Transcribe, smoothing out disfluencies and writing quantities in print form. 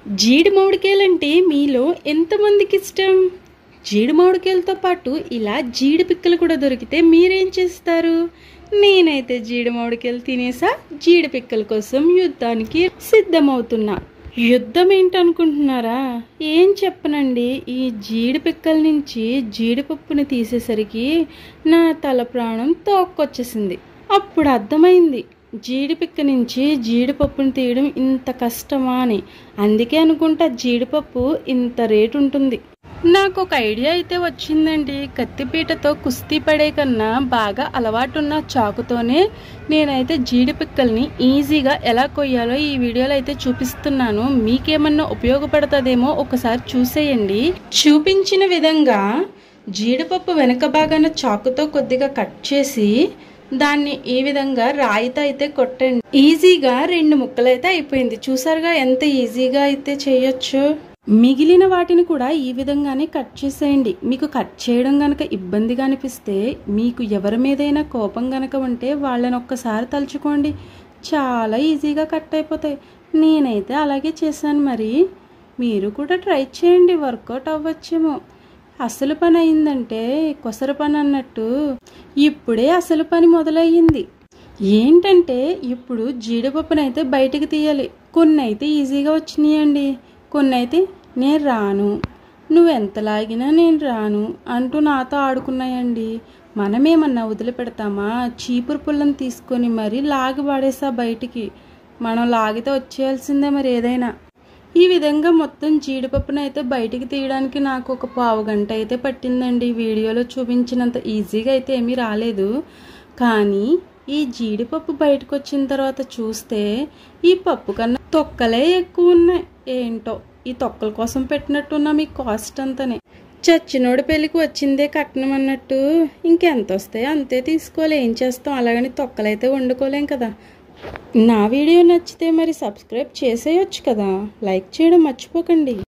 జీడి మామిడికాయలంటే మీలో ఎంతమందికి ఇష్టం? జీడి మామిడికాయలతో పాటు ఇలా జీడి పిక్కలు కూడా దొరికితే మీరేం చేస్తారు? నేనైతే జీడి మామిడికాయలు తినేసా, జీడి పిక్కల కోసం యుద్ధానికి సిద్ధమవుతున్నా. యుద్ధం ఏంటనుకుంటున్నారా? ఏం చెప్పనండి, ఈ జీడి పిక్కల నుంచి జీడిపప్పుని తీసేసరికి నా తల ప్రాణం తోక్కొచ్చేసింది. అప్పుడు అర్థమైంది జీడిపిక్క నుంచి జీడిపప్పుని తీయడం ఇంత కష్టమా అని. అందుకే అనుకుంటా జీడిపప్పు ఇంత రేటు ఉంటుంది. నాకు ఒక ఐడియా అయితే వచ్చిందండి. కత్తిపీటతో కుస్తీ పడే కన్నా బాగా అలవాటున్న చాకుతోనే నేనైతే జీడిపిక్కల్ని ఈజీగా ఎలా కొయ్యాలో ఈ వీడియోలో అయితే చూపిస్తున్నాను. మీకేమన్నా ఉపయోగపడుతుందేమో ఒకసారి చూసేయండి. చూపించిన విధంగా జీడిపప్పు వెనక భాగాన చాకుతో కొద్దిగా కట్ చేసి దాన్ని ఈ విధంగా రాయితో అయితే కొట్టండి. ఈజీగా 2 ముక్కలైతే అయిపోయింది. చూసారుగా ఎంత ఈజీగా అయితే చేయొచ్చు. మిగిలిన వాటిని కూడా ఈ విధంగానే కట్ చేసేయండి. మీకు కట్ చేయడం గనక ఇబ్బందిగా అనిపిస్తే, మీకు ఎవరి మీదైనా కోపం గనక ఉంటే వాళ్ళని ఒక్కసారి తలుచుకోండి, చాలా ఈజీగా కట్ అయిపోతాయి. నేనైతే అలాగే చేశాను. మరి మీరు కూడా ట్రై చేయండి, వర్కౌట్ అవ్వచ్చేమో. అసలు పని అయిందంటే కొసర పని అన్నట్టు ఇప్పుడే అసలు పని మొదలయ్యింది. ఏంటంటే ఇప్పుడు జీడిపప్పునైతే బయటికి తీయాలి. కొన్ని అయితే ఈజీగా వచ్చినాయండి, కొన్ని అయితే నేను రాను, నువ్వెంత లాగినా నేను రాను అంటూ నాతో ఆడుకున్నాయండి. మనమేమన్నా వదిలిపెడతామా? చీపురు పుల్లని తీసుకొని మరి లాగి పడేసా బయటికి. మనం లాగితే వచ్చేయాల్సిందే మరి ఏదైనా. ఈ విధంగా మొత్తం జీడిపప్పునైతే బయటికి తీయడానికి నాకు ఒక పావు గంట అయితే పట్టిందండి. వీడియోలో చూపించినంత ఈజీగా అయితే ఏమీ రాలేదు. కానీ ఈ జీడిపప్పు బయటకు వచ్చిన తర్వాత చూస్తే ఈ పప్పు కన్నా తొక్కలే ఎక్కువ ఉన్నాయి. ఏంటో ఈ తొక్కల కోసం పెట్టినట్టున్నా మీ కాస్ట్ అంతనే. చచ్చినోడి పెళ్ళికి వచ్చిందే కట్నం అన్నట్టు ఇంకెంత వస్తాయో అంతే తీసుకోవాలి. ఏం చేస్తాం, అలాగని తొక్కలైతే వండుకోలేం కదా. నా వీడియో నచ్చితే మరి సబ్స్క్రైబ్ చేసేయొచ్చు కదా. లైక్ చేయడం మర్చిపోకండి.